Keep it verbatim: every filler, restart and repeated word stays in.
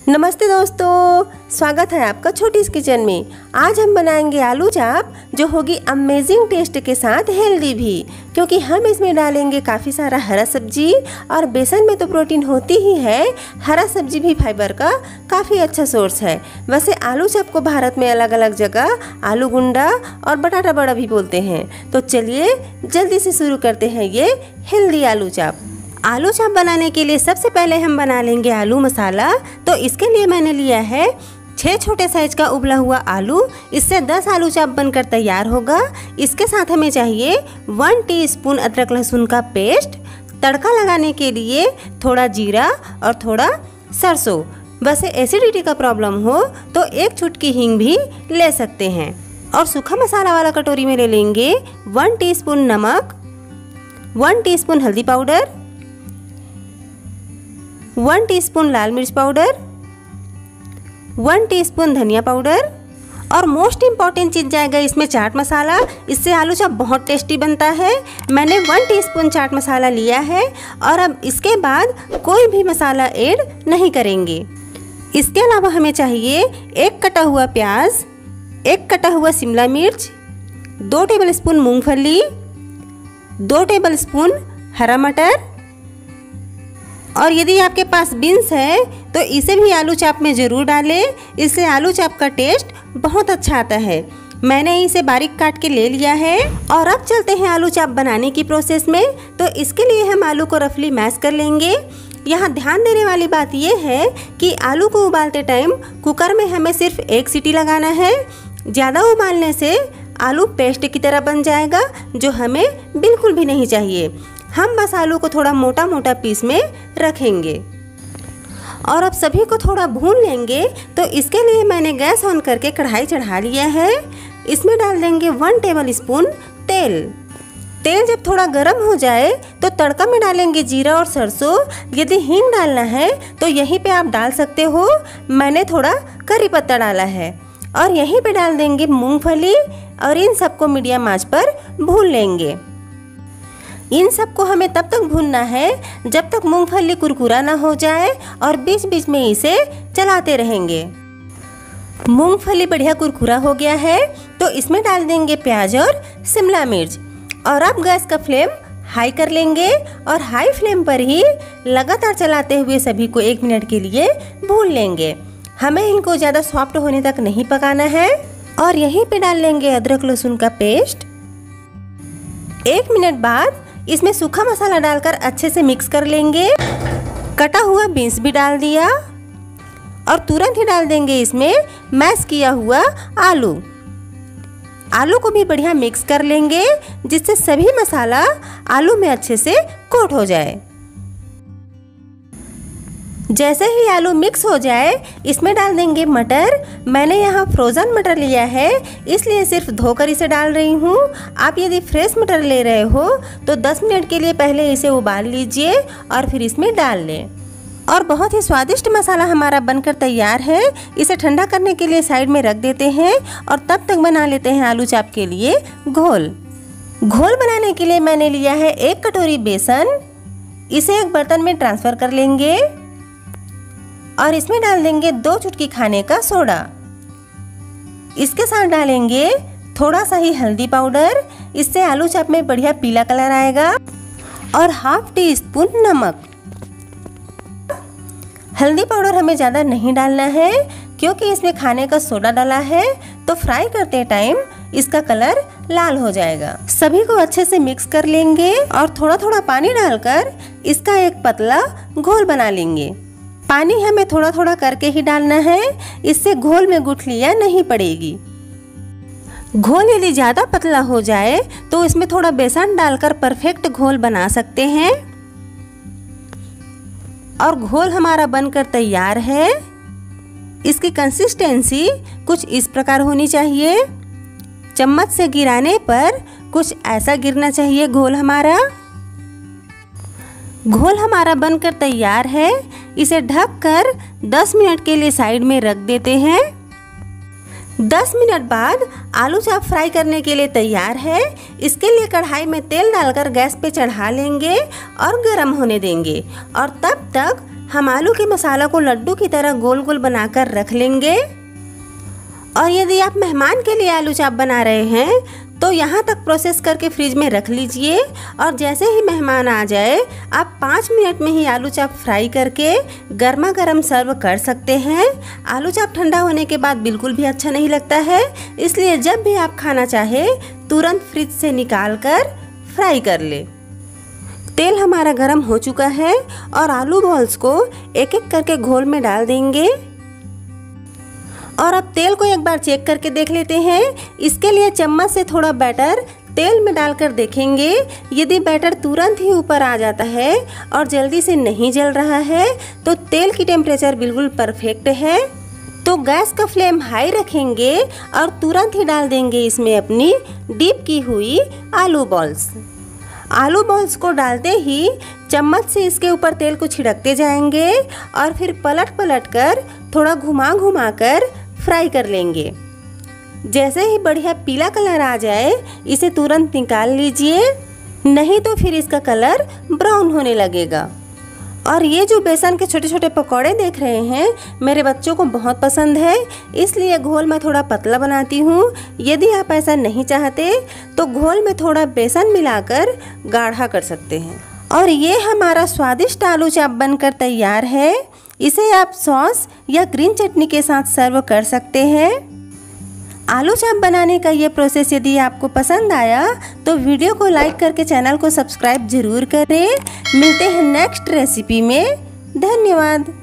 नमस्ते दोस्तों, स्वागत है आपका छोटीस किचन में। आज हम बनाएंगे आलू चाप जो होगी अमेजिंग टेस्ट के साथ हेल्दी भी, क्योंकि हम इसमें डालेंगे काफ़ी सारा हरा सब्जी और बेसन में तो प्रोटीन होती ही है, हरा सब्जी भी फाइबर का काफ़ी अच्छा सोर्स है। वैसे आलू चाप को भारत में अलग अलग जगह आलू गुंडा और बटाटा बड़ा भी बोलते हैं। तो चलिए जल्दी से शुरू करते हैं ये हेल्दी आलू चाप। आलू चाप बनाने के लिए सबसे पहले हम बना लेंगे आलू मसाला। तो इसके लिए मैंने लिया है छः छोटे साइज का उबला हुआ आलू। इससे दस आलू चाप बनकर तैयार होगा। इसके साथ हमें चाहिए वन टीस्पून अदरक लहसुन का पेस्ट। तड़का लगाने के लिए थोड़ा जीरा और थोड़ा सरसों। वैसे एसिडिटी का प्रॉब्लम हो तो एक चुटकी हींग भी ले सकते हैं। और सूखा मसाला वाला कटोरी में ले लेंगे वन टीस्पून नमक, वन टीस्पून हल्दी पाउडर, वन टीस्पून लाल मिर्च पाउडर, वन टीस्पून धनिया पाउडर और मोस्ट इम्पॉर्टेंट चीज़ जाएगा इसमें चाट मसाला। इससे आलू चाप बहुत टेस्टी बनता है। मैंने वन टीस्पून चाट मसाला लिया है और अब इसके बाद कोई भी मसाला ऐड नहीं करेंगे। इसके अलावा हमें चाहिए एक कटा हुआ प्याज, एक कटा हुआ शिमला मिर्च, दो टेबलस्पून मूंगफली, दो टेबलस्पून हरा मटर और यदि आपके पास बीन्स है तो इसे भी आलू चाप में ज़रूर डालें। इससे आलू चाप का टेस्ट बहुत अच्छा आता है। मैंने इसे बारीक काट के ले लिया है। और अब चलते हैं आलू चाप बनाने की प्रोसेस में। तो इसके लिए हम आलू को रफली मैश कर लेंगे। यहाँ ध्यान देने वाली बात यह है कि आलू को उबालते टाइम कुकर में हमें सिर्फ एक सीटी लगाना है। ज़्यादा उबालने से आलू पेस्ट की तरह बन जाएगा, जो हमें बिल्कुल भी नहीं चाहिए। हम बस आलू को थोड़ा मोटा मोटा पीस में रखेंगे और अब सभी को थोड़ा भून लेंगे। तो इसके लिए मैंने गैस ऑन करके कढ़ाई चढ़ा लिया है। इसमें डाल देंगे वन टेबल स्पून तेल। तेल जब थोड़ा गर्म हो जाए तो तड़का में डालेंगे जीरा और सरसों। यदि हींग डालना है तो यहीं पे आप डाल सकते हो। मैंने थोड़ा करी पत्ता डाला है और यहीं पे डाल देंगे मूंगफली और इन सबको मीडियम आंच पर भून लेंगे। इन सबको हमें तब तक भूनना है जब तक मूंगफली कुरकुरा ना हो जाए और बीच बीच में इसे चलाते रहेंगे। मूंगफली बढ़िया कुरकुरा हो गया है तो इसमें डाल देंगे प्याज और शिमला मिर्च और अब गैस का फ्लेम हाई कर लेंगे और हाई फ्लेम पर ही लगातार चलाते हुए सभी को एक मिनट के लिए भून लेंगे। हमें इनको ज़्यादा सॉफ्ट होने तक नहीं पकाना है। और यहीं पे डाल लेंगे अदरक लहसुन का पेस्ट। एक मिनट बाद इसमें सूखा मसाला डालकर अच्छे से मिक्स कर लेंगे। कटा हुआ बीन्स भी डाल दिया और तुरंत ही डाल देंगे इसमें मैश किया हुआ आलू। आलू को भी बढ़िया मिक्स कर लेंगे जिससे सभी मसाला आलू में अच्छे से कोट हो जाए। जैसे ही आलू मिक्स हो जाए इसमें डाल देंगे मटर। मैंने यहाँ फ्रोज़न मटर लिया है, इसलिए सिर्फ धोकर इसे डाल रही हूँ। आप यदि फ्रेश मटर ले रहे हो तो दस मिनट के लिए पहले इसे उबाल लीजिए और फिर इसमें डाल लें। और बहुत ही स्वादिष्ट मसाला हमारा बनकर तैयार है। इसे ठंडा करने के लिए साइड में रख देते हैं और तब तक बना लेते हैं आलू चाप के लिए घोल। घोल बनाने के लिए मैंने लिया है एक कटोरी बेसन। इसे एक बर्तन में ट्रांसफ़र कर लेंगे और इसमें डाल देंगे दो चुटकी खाने का सोडा। इसके साथ डालेंगे थोड़ा सा ही हल्दी पाउडर। इससे आलू चाप में बढ़िया पीला कलर आएगा। और हाफ टी स्पून नमक। हल्दी पाउडर हमें ज़्यादा नहीं डालना है क्योंकि इसमें खाने का सोडा डाला है, तो फ्राई करते टाइम इसका कलर लाल हो जाएगा। सभी को अच्छे से मिक्स कर लेंगे और थोड़ा थोड़ा पानी डालकर इसका एक पतला घोल बना लेंगे। पानी हमें थोड़ा थोड़ा करके ही डालना है, इससे घोल में गुठलियाँ नहीं पड़ेगी। घोल यदि ज़्यादा पतला हो जाए तो इसमें थोड़ा बेसन डालकर परफेक्ट घोल बना सकते हैं। और घोल हमारा बनकर तैयार है। इसकी कंसिस्टेंसी कुछ इस प्रकार होनी चाहिए। चम्मच से गिराने पर कुछ ऐसा गिरना चाहिए घोल हमारा। घोल हमारा बनकर तैयार है। इसे ढककर दस मिनट के लिए साइड में रख देते हैं। दस मिनट बाद आलू चाप फ्राई करने के लिए तैयार है। इसके लिए कढ़ाई में तेल डालकर गैस पे चढ़ा लेंगे और गरम होने देंगे और तब तक हम आलू के मसाला को लड्डू की तरह गोल गोल बनाकर रख लेंगे। और यदि आप मेहमान के लिए आलू चाप बना रहे हैं तो यहाँ तक प्रोसेस करके फ्रिज में रख लीजिए और जैसे ही मेहमान आ जाए आप पाँच मिनट में ही आलू चाप फ्राई करके गर्मा गर्म सर्व कर सकते हैं। आलू चाप ठंडा होने के बाद बिल्कुल भी अच्छा नहीं लगता है, इसलिए जब भी आप खाना चाहे तुरंत फ्रिज से निकाल कर फ्राई कर ले। तेल हमारा गर्म हो चुका है और आलू बॉल्स को एक एक करके घोल में डाल देंगे। और अब तेल को एक बार चेक करके देख लेते हैं। इसके लिए चम्मच से थोड़ा बैटर तेल में डालकर देखेंगे। यदि बैटर तुरंत ही ऊपर आ जाता है और जल्दी से नहीं जल रहा है तो तेल की टेम्परेचर बिल्कुल परफेक्ट है। तो गैस का फ्लेम हाई रखेंगे और तुरंत ही डाल देंगे इसमें अपनी डीप की हुई आलू बॉल्स। आलू बॉल्स को डालते ही चम्मच से इसके ऊपर तेल को छिड़कते जाएंगे और फिर पलट पलट कर थोड़ा घुमा घुमा कर फ्राई कर लेंगे। जैसे ही बढ़िया पीला कलर आ जाए इसे तुरंत निकाल लीजिए, नहीं तो फिर इसका कलर ब्राउन होने लगेगा। और ये जो बेसन के छोटे छोटे पकौड़े देख रहे हैं मेरे बच्चों को बहुत पसंद है, इसलिए घोल मैं थोड़ा पतला बनाती हूँ। यदि आप ऐसा नहीं चाहते तो घोल में थोड़ा बेसन मिलाकर गाढ़ा कर सकते हैं। और ये हमारा स्वादिष्ट आलू चाप बनकर तैयार है। इसे आप सॉस या ग्रीन चटनी के साथ सर्व कर सकते हैं। आलू चाप बनाने का ये प्रोसेस यदि आपको पसंद आया तो वीडियो को लाइक करके चैनल को सब्सक्राइब जरूर करें। मिलते हैं नेक्स्ट रेसिपी में। धन्यवाद।